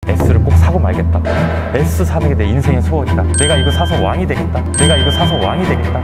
S를 꼭 사고 말겠다. S 사는 게 내 인생의 소원이다. 내가 이거 사서 왕이 되겠다. 내가 이거 사서 왕이 되겠다.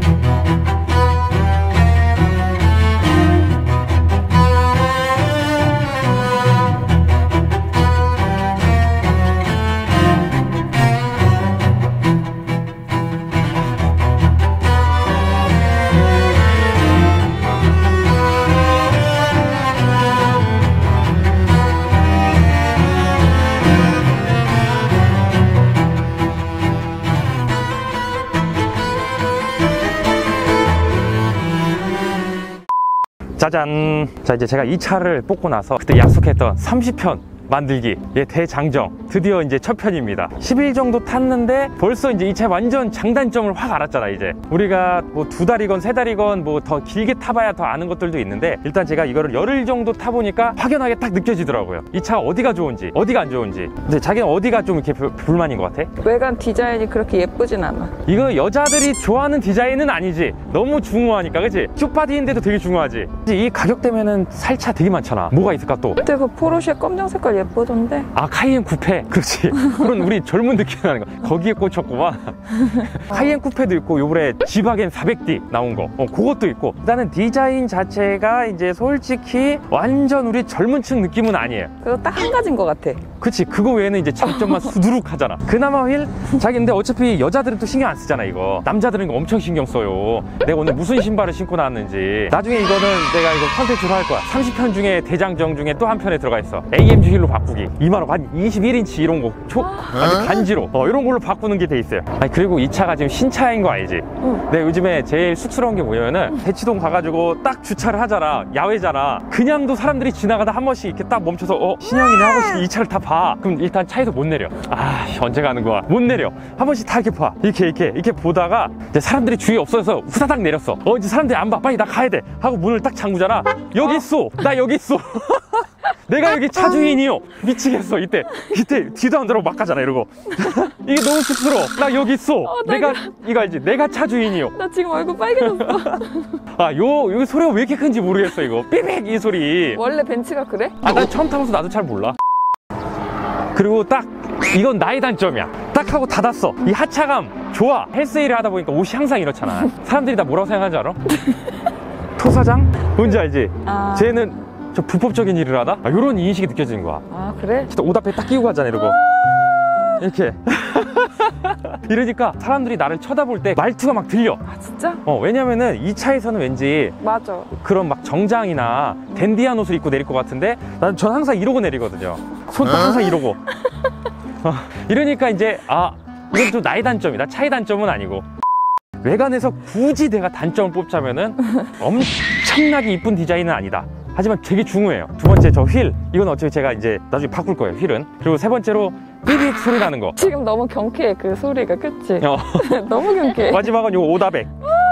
짜잔! 자, 이제 제가 이 차를 뽑고 나서 그때 약속했던 30편 만들기 대장정 드디어 이제 첫 편입니다. 10일 정도 탔는데 벌써 이제 이 차의 완전 장단점을 확 알았잖아. 이제 우리가 뭐 2달이건 3달이건 뭐 더 길게 타봐야 더 아는 것들도 있는데, 일단 제가 이거를 열흘 정도 타보니까 확연하게 딱 느껴지더라고요. 이 차가 어디가 좋은지 어디가 안 좋은지. 근데 자기는 어디가 좀 이렇게 불만인 것 같아? 외관 디자인이 그렇게 예쁘진 않아. 이거 여자들이 좋아하는 디자인은 아니지. 너무 중후하니까, 그치? 숏바디인데도 되게 중후하지. 이 가격대면은 살 차 되게 많잖아. 뭐가 있을까 또? 근데 그 포르쉐 검정 색깔 예쁘던데? 아, 카이엔 쿠페. 그렇지. 그런 우리 젊은 느낌 나는 거. 거기에 꽂혔구만. 카이엔 쿠페도 있고, 요번에 지바겐 400D 나온 거. 그것도 있고. 일단은 디자인 자체가 이제 솔직히 완전 우리 젊은 층 느낌은 아니에요. 그거 딱 한 가지인 것 같아. 그치. 그거 외에는 이제 장점만 수두룩 하잖아. 그나마 휠 자기, 근데 어차피 여자들은 또 신경 안 쓰잖아. 이거 남자들은 이거 엄청 신경 써요. 내가 오늘 무슨 신발을 신고 나왔는지. 나중에 이거는 내가 이거 컨텐츠로 할 거야. 30편 중에 대장정 중에 또 한 편에 들어가 있어. AMG 휠로 바꾸기. 2만원 한 21인치 이런 거 아주 간지로 이런 걸로 바꾸는 게 돼 있어요. 아니, 그리고 이 차가 지금 신차인 거 알지? 내가 요즘에 제일 쑥스러운 게 뭐냐면은 대치동 가가지고 딱 주차를 하잖아. 야외잖아. 그냥도 사람들이 지나가다 한 번씩 이렇게 딱 멈춰서 신형이네 하고씩 이 차를 다 봐. 그럼 일단 차에서 못 내려. 아, 언제 가는 거야? 못 내려. 한 번씩 다 이렇게 봐. 이렇게 보다가 이제 사람들이 주위에 없어서 후다닥 내렸어. 이제 사람들이 안 봐. 빨리 나 가야 돼 하고 문을 딱 잠그잖아. 여기 있어. 나 여기 있어. 내가 여기 차 주인이요. 미치겠어. 이때 뒤도 안 돌아보고 막 가잖아. 이러고. 이게 너무 쑥스러워. 나 여기 있어. 내가 이거 알지? 내가 차 주인이요. 나 지금 얼굴 빨개졌어. 아, 여기 소리가 왜 이렇게 큰지 모르겠어. 이거 삐빅 이 소리. 원래 벤츠가 그래? 아, 난 처음 타면서 나도 잘 몰라. 그리고 딱 이건 나의 단점이야. 딱 하고 닫았어. 이 하차감 좋아. 헬스일을 하다 보니까 옷이 항상 이렇잖아. 사람들이 다 뭐라고 생각하는지 알아? 토사장? 뭔지 알지? 아. 쟤는 저 불법적인 일을 하다? 이런 인식이 느껴지는 거야. 아, 그래? 진짜 옷 앞에 딱 끼고 가잖아. 이러고 이렇게 이러니까 사람들이 나를 쳐다볼 때 말투가 막 들려. 아, 진짜? 왜냐면은 이 차에서는 왠지 맞아. 그런 막 정장이나 댄디한 옷을 입고 내릴 것 같은데, 전 항상 이러고 내리거든요. 손도 항상 이러고. 이러니까 이제 이건 좀 나의 단점이다. 차의 단점은 아니고. 외관에서 굳이 내가 단점을 뽑자면은 엄청나게 이쁜 디자인은 아니다. 하지만 되게 중요해요. 두 번째, 저 휠. 이건 어차피 제가 이제 나중에 바꿀 거예요, 휠은. 그리고 세 번째로 삐빅 소리 나는 거. 지금 너무 경쾌해, 그 소리가. 그치? 너무 경쾌해. 마지막은 요 오다백.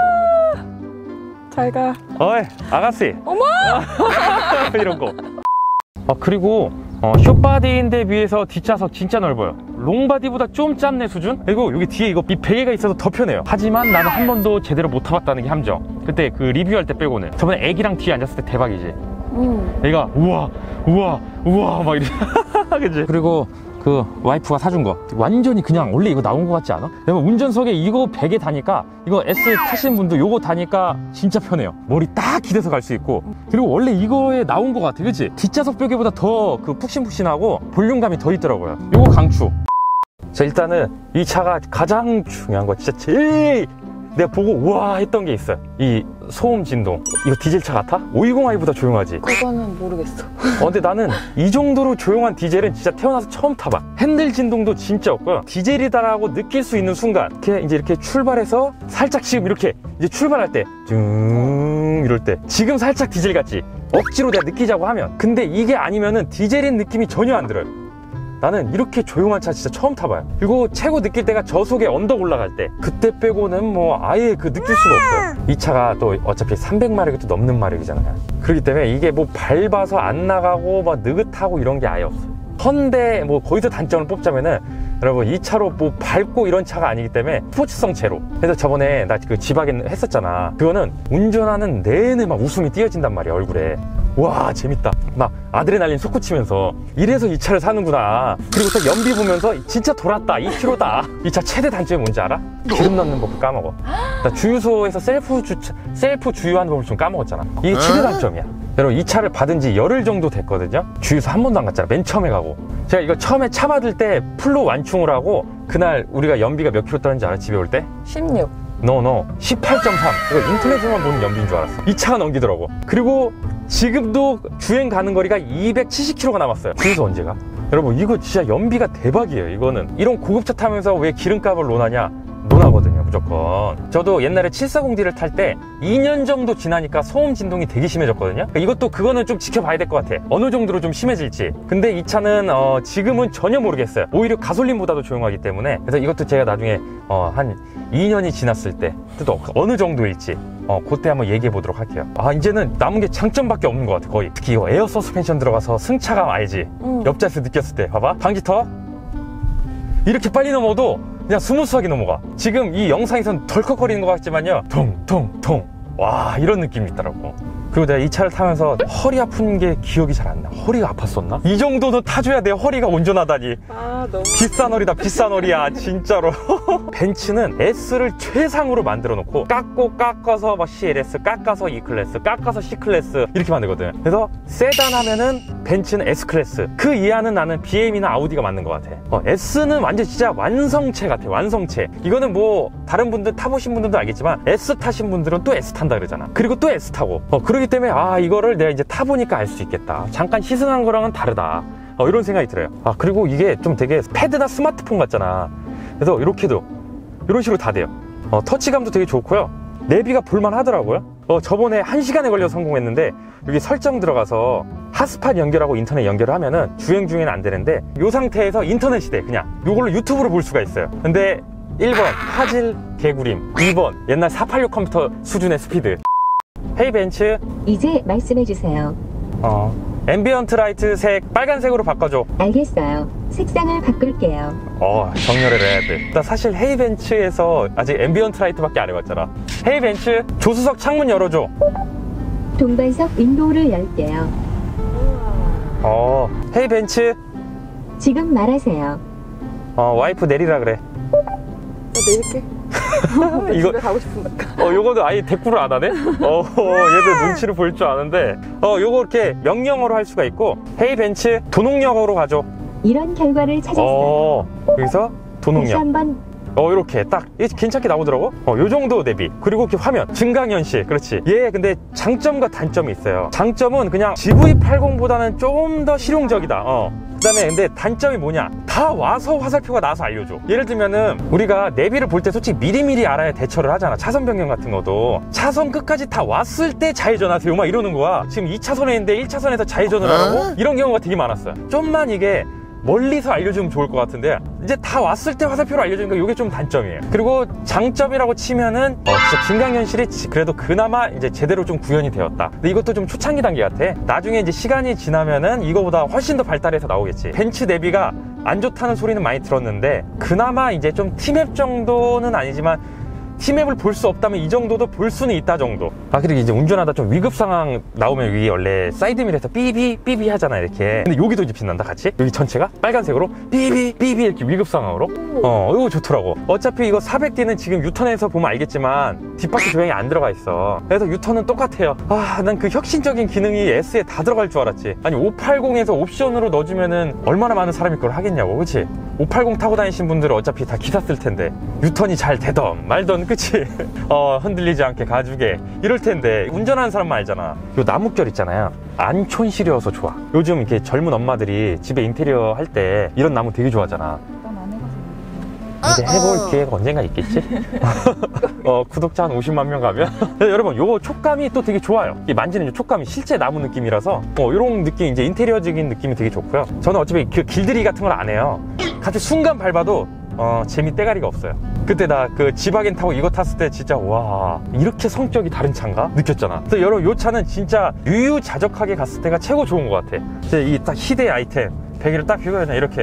잘 가. 어이, 아가씨. 어머! 이런 거. 그리고 숏바디인데 비해서 뒷좌석 진짜 넓어요. 롱바디보다 좀 짧네 수준? 그리고 여기 뒤에 이 베개가 있어서 더 편해요. 하지만 나는 한 번도 제대로 못 타봤다는 게 함정. 그때 그 리뷰할 때 빼고는. 저번에 애기랑 뒤에 앉았을 때 대박이지. 애가 우와 막 이래. 그치? 그리고 그 와이프가 사준 거 완전히 그냥 원래 이거 나온 거 같지 않아? 왜냐면 운전석에 이거 베개 다니까, 이거 S 타시는 분도 요거 다니까 진짜 편해요. 머리 딱 기대서 갈 수 있고. 그리고 원래 이거에 나온 거 같아. 그치? 뒷좌석 베개보다 더 그 푹신푹신하고 볼륨감이 더 있더라고요. 요거 강추. 자, 일단은 이 차가 가장 중요한 거, 진짜 제일 내가 보고 우와 했던 게 있어요. 이 소음 진동. 이거 디젤차 같아? 520i보다 조용하지? 그거는 모르겠어. 근데 나는 이 정도로 조용한 디젤은 진짜 태어나서 처음 타봐. 핸들 진동도 진짜 없고요. 디젤이다라고 느낄 수 있는 순간, 이렇게 출발해서 살짝, 지금 이렇게 이제 출발할 때 이럴 때 지금 살짝 디젤 같지? 억지로 내가 느끼자고 하면. 근데 이게 아니면은 디젤인 느낌이 전혀 안 들어요. 나는 이렇게 조용한 차 진짜 처음 타봐요. 그리고 최고 느낄 때가 저속에 언덕 올라갈 때, 그때 빼고는 뭐 아예 느낄 수가 없어요. 이 차가 또 어차피 300마력이 또 넘는 마력이잖아요. 그렇기 때문에 이게 뭐 밟아서 안 나가고 막 느긋하고 이런 게 아예 없어요. 헌데 뭐 거기서 단점을 뽑자면은, 여러분 이 차로 뭐 밟고 이런 차가 아니기 때문에 스포츠성 제로. 그래서 저번에 나 그 지바겐 했었잖아. 그거는 운전하는 내내 막 웃음이 띄어진단 말이야, 얼굴에. 와 재밌다. 막 아드레날린 솟구치면서 이래서 이 차를 사는구나. 그리고 또 연비 보면서 진짜 돌았다 2km다. 이 차 최대 단점이 뭔지 알아? 기름 넣는 법을 까먹어. 나 주유소에서 셀프 주유하는 법을 좀 까먹었잖아. 이게 최대 단점이야. 여러분 이 차를 받은 지 열흘 정도 됐거든요. 주유소 한 번도 안 갔잖아. 맨 처음에 가고. 제가 이거 처음에 차 받을 때 풀로 완충을 하고 그날 우리가 연비가 몇 킬로 떨었는지 알아? 집에 올 때? 16. No 18.3. 이거 인터넷에만 보는 연비인 줄 알았어. 이 차가 넘기더라고. 그리고 지금도 주행 가는 거리가 270km가 남았어요. 주유소 언제 가? 여러분 이거 진짜 연비가 대박이에요. 이거는 이런 고급차 타면서 왜 기름값을 논하냐? 논하거든요 무조건. 저도 옛날에 740D를 탈 때 2년 정도 지나니까 소음 진동이 되게 심해졌거든요. 그러니까 그거는 좀 지켜봐야 될 것 같아. 어느 정도로 좀 심해질지. 근데 이 차는 지금은 전혀 모르겠어요. 오히려 가솔린보다도 조용하기 때문에. 그래서 이것도 제가 나중에 한 2년이 지났을 때 또 어느 정도일지 그때 한번 얘기해 보도록 할게요. 이제는 남은 게 장점밖에 없는 것 같아. 거의 특히 이거 에어 서스펜션 들어가서 승차감 알지? 옆좌석 느꼈을 때 봐봐. 방지턱 이렇게 빨리 넘어도 그냥 스무스하게 넘어가. 지금 이 영상에선 덜컥거리는 것 같지만요 통통통 와 이런 느낌이 있더라고. 그리고 내가 이 차를 타면서 허리 아픈 게 기억이 잘 안 나. 허리가 아팠었나? 이 정도는 타줘야 내 허리가 온전하다니. 너무 비싼 허리다. 비싼 허리야 진짜로. 벤츠는 S를 최상으로 만들어 놓고 깎아서 막 CLS, 깎아서 E클래스, 깎아서 C클래스 이렇게 만들거든. 그래서 세단 하면은 벤츠는 S클래스, 그 이하는 나는 BM이나 아우디가 맞는 것 같아. S는 완전 진짜 완성체 같아. 완성체. 이거는 뭐 다른 분들 타보신 분들도 알겠지만 S 타신 분들은 또 S 탄다 그러잖아. 그리고 또 S 타고 그러기 때문에 이거를 내가 이제 타보니까 알 수 있겠다. 잠깐 시승한 거랑은 다르다. 이런 생각이 들어요. 그리고 이게 좀 되게 패드나 스마트폰 같잖아. 그래서 이렇게도 이런 식으로 다 돼요. 터치감도 되게 좋고요. 내비가 볼만 하더라고요. 저번에 1시간에 걸려 성공했는데 여기 설정 들어가서 핫스팟 연결하고 인터넷 연결을 하면은 주행 중에는 안 되는데 이 상태에서 인터넷이 돼. 그냥 이걸로 유튜브를 볼 수가 있어요. 근데 1번 화질 개구림, 2번 옛날 486 컴퓨터 수준의 스피드. 헤이 벤츠, 이제 말씀해주세요. 앰비언트 라이트 색 빨간색으로 바꿔줘. 알겠어요. 색상을 바꿀게요. 정렬을 해야 돼. 나 사실 헤이 벤츠에서 아직 앰비언트 라이트밖에 안 해봤잖아. 헤이 벤츠, 조수석 창문 열어줘. 동반석 윈도우를 열게요. 헤이 벤츠, 지금 말하세요. 와이프 내리라 그래. 내릴게. 이거 집에 가고 싶은데. 요거도 아예 대꾸를 안 하네? 얘들 눈치를 볼 줄 아는데, 요거 이렇게 명령어로 할 수가 있고, 헤이 벤츠, 도농역으로 가죠. 이런 결과를 찾았어요. 여기서 다시 도농역. 한번 이렇게 딱 괜찮게 나오더라고. 요 정도 대비. 그리고 이렇게 화면 증강현실. 그렇지. 얘 근데 장점과 단점이 있어요. 장점은 그냥 GV80보다는 좀 더 실용적이다. 그 다음에 근데 단점이 뭐냐, 다 와서 화살표가 나와서 알려줘. 예를 들면은 우리가 내비를 볼 때 솔직히 미리미리 알아야 대처를 하잖아. 차선 변경 같은 것도 차선 끝까지 다 왔을 때 좌회전하세요 막 이러는 거야. 지금 2차선에 있는데 1차선에서 좌회전을 하라고? 이런 경우가 되게 많았어요. 좀만 이게 멀리서 알려주면 좋을 것 같은데 이제 다 왔을 때 화살표로 알려주니까 이게 좀 단점이에요. 그리고 장점이라고 치면은 진짜 증강현실이 그래도 그나마 이제 제대로 좀 구현이 되었다. 근데 이것도 좀 초창기 단계 같아. 나중에 이제 시간이 지나면은 이거보다 훨씬 더 발달해서 나오겠지. 벤츠 내비가 안 좋다는 소리는 많이 들었는데 그나마 이제 좀 T맵 정도는 아니지만 T맵을 볼 수 없다면 이 정도도 볼 수는 있다 정도. 그리고 이제 운전하다 좀 위급 상황 나오면 위에 원래 사이드미러에서 삐비 하잖아 이렇게. 근데 여기도 이제 빛난다 같이. 여기 전체가 빨간색으로 삐비 이렇게 위급 상황으로. 이거 좋더라고. 어차피 이거 400D는 지금 유턴에서 보면 알겠지만 뒷바퀴 조향이 안 들어가 있어. 그래서 유턴은 똑같아요. 난 그 혁신적인 기능이 S에 다 들어갈 줄 알았지. 아니 580에서 옵션으로 넣어주면은 얼마나 많은 사람이 그걸 하겠냐고. 그치? 580 타고 다니신 분들은 어차피 다 기사 쓸 텐데 유턴이 잘 되던 말던 그치? 흔들리지 않게 가주게 이럴 텐데 운전하는 사람만 알잖아. 요 나뭇결 있잖아요. 안촌실이어서 좋아. 요즘 이렇게 젊은 엄마들이 집에 인테리어 할 때 이런 나무 되게 좋아하잖아. 이제 해볼 기회가 언젠가 있겠지? 구독자 한 50만 명 가면? 여러분, 요거 촉감이 또 되게 좋아요. 이 만지는 촉감이 실제 나무 느낌이라서, 요런 느낌, 이제 인테리어적인 느낌이 되게 좋고요. 저는 어차피 그 길들이기 같은 걸 안 해요. 갑자기 순간 밟아도, 재미 떼가리가 없어요. 그때 나 그 지바겐 타고 이거 탔을 때 진짜, 와, 이렇게 성격이 다른 차인가? 느꼈잖아. 그래서 여러분, 요 차는 진짜 유유자적하게 갔을 때가 최고 좋은 것 같아. 이 딱 희대의 아이템. 배기를 딱 펴고 그냥 이렇게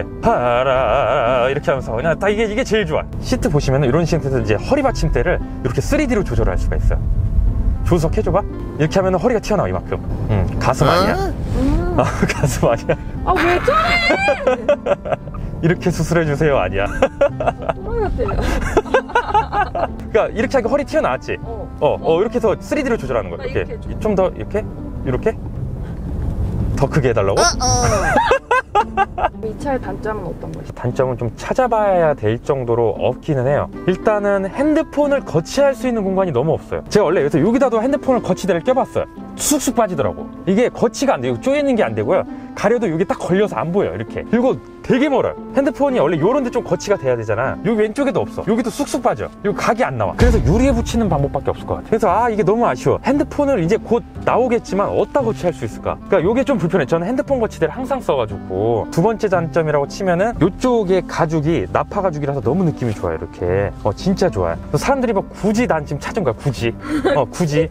하라 이렇게 하면서 그냥 딱 이게 제일 좋아. 시트 보시면 이런 시트에서 이제 허리 받침대를 이렇게 3D로 조절할 수가 있어요. 조수석 해줘봐. 이렇게 하면 허리가 튀어나와 이만큼. 가슴 아니야. 가슴 아니야. 아, 왜 저래? 이렇게 수술해주세요 아니야. 또라이 같아요. 그러니까 이렇게 하니까 허리 튀어나왔지. 이렇게 해서 3D로 조절하는 거야. 이렇게 해줘. 좀 더 이렇게 더 크게 해달라고? 이 차의 단점은 어떤 것이죠? 단점은 좀 찾아봐야 될 정도로 없기는 해요. 일단은 핸드폰을 거치할 수 있는 공간이 너무 없어요. 제가 원래 여기서 여기다도 핸드폰을 거치대를 껴봤어요. 쑥쑥 빠지더라고. 이게 거치가 안 돼요. 쪼여있는 게 안 되고요. 가려도 여기 딱 걸려서 안 보여요. 이렇게. 그리고 되게 멀어요. 핸드폰이 원래 요런 데 좀 거치가 돼야 되잖아. 여기 왼쪽에도 없어. 여기도 쑥쑥 빠져. 여기 각이 안 나와. 그래서 유리에 붙이는 방법밖에 없을 것 같아. 그래서 이게 너무 아쉬워. 핸드폰을 이제 곧 나오겠지만 어디다 거치할 수 있을까? 그러니까 요게 좀 불편해. 저는 핸드폰 거치대를 항상 써가지고. 두 번째 단점이라고 치면은 요쪽에 가죽이 나파 가죽이라서 너무 느낌이 좋아요. 이렇게. 진짜 좋아요. 사람들이 막 굳이 난 지금 찾은 거야. 굳이. 굳이.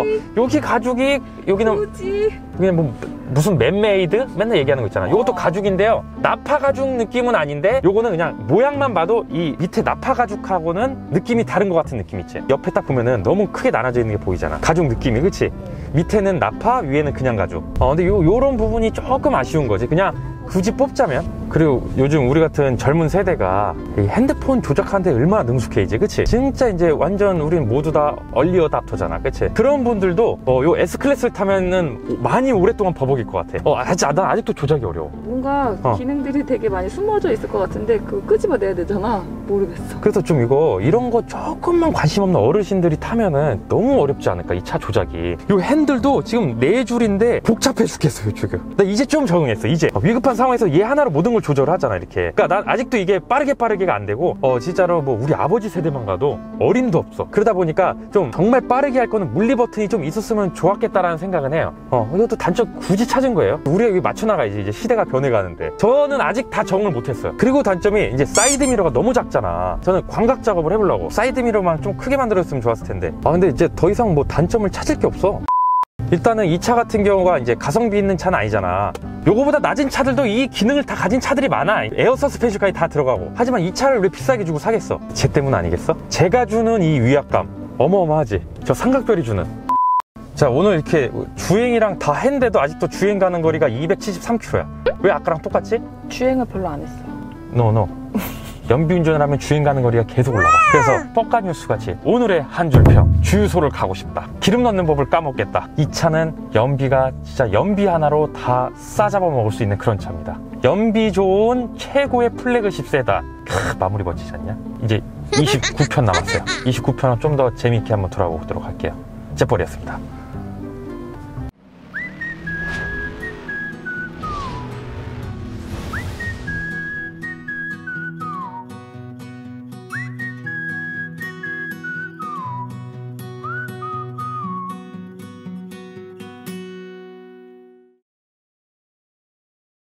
여기 가죽이 여기는 굳이. 그냥 뭐 무슨 맨메이드? 맨날 얘기하는 거 있잖아. 요것도 가죽인데요. 나파 가죽 느낌은 아닌데 요거는 그냥 모양만 봐도 이 밑에 나파 가죽하고는 느낌이 다른 것 같은 느낌 있지. 옆에 딱 보면은 너무 크게 나눠져 있는 게 보이잖아. 가죽 느낌이. 그치? 밑에는 나파, 위에는 그냥 가죽. 근데 요런 부분이 조금 아쉬운 거지. 그냥 굳이 뽑자면. 그리고 요즘 우리 같은 젊은 세대가 이 핸드폰 조작하는데 얼마나 능숙해 이제. 그치? 진짜 이제 완전 우린 모두 다 얼리 어답터잖아. 그치? 그런 분들도 요 S클래스를 타면은 많이 오랫동안 버벅일 것 같아. 난 아직도 조작이 어려워. 뭔가 기능들이 되게 많이 숨어져 있을 것 같은데 그거 끄집어내야 되잖아. 모르겠어. 그래서 좀 이런 거 조금만 관심 없는 어르신들이 타면은 너무 어렵지 않을까, 이 차 조작이. 요 핸들도 지금 4줄인데 복잡해 죽겠어요 지금. 나 이제 좀 적응했어. 이제 위급한 상황에서 얘 하나로 모든 걸 조절하잖아 이렇게. 그러니까 난 아직도 이게 빠르게가 안 되고 진짜로 뭐 우리 아버지 세대만 가도 어림도 없어. 그러다 보니까 좀 정말 빠르게 할 거는 물리 버튼이 좀 있었으면 좋았겠다라는 생각은 해요. 이것도 단점 굳이 찾은 거예요. 우리가 여기 맞춰 나가야지. 이제 시대가 변해가는데 저는 아직 다 적응을 못했어요. 그리고 단점이 이제 사이드 미러가 너무 작잖아. 저는 광각 작업을 해보려고 사이드 미러만 좀 크게 만들었으면 좋았을 텐데. 근데 이제 더 이상 뭐 단점을 찾을 게 없어. 일단은 이 차 같은 경우가 이제 가성비 있는 차는 아니잖아. 요거보다 낮은 차들도 이 기능을 다 가진 차들이 많아. 에어 서스펜션까지 다 들어가고. 하지만 이 차를 왜 비싸게 주고 사겠어? 쟤 때문 아니겠어? 제가 주는 이 위압감 어마어마하지. 저 삼각별이 주는. 자, 오늘 이렇게 주행이랑 다 했는데도 아직도 주행 가는 거리가 273km야. 왜 아까랑 똑같지? 주행을 별로 안 했어. No. 연비 운전을 하면 주행 가는 거리가 계속 올라가. 그래서 뻑가 뉴스 같이 오늘의 한 줄 평. 주유소를 가고 싶다. 기름 넣는 법을 까먹겠다. 이 차는 연비가 진짜 연비 하나로 다 싸잡아 먹을 수 있는 그런 차입니다. 연비 좋은 최고의 플래그십 세단. 마무리 멋지지 않냐? 이제 29편 남았어요. 29편은 좀 더 재미있게 한번 돌아보도록 할게요. zet벌이었습니다.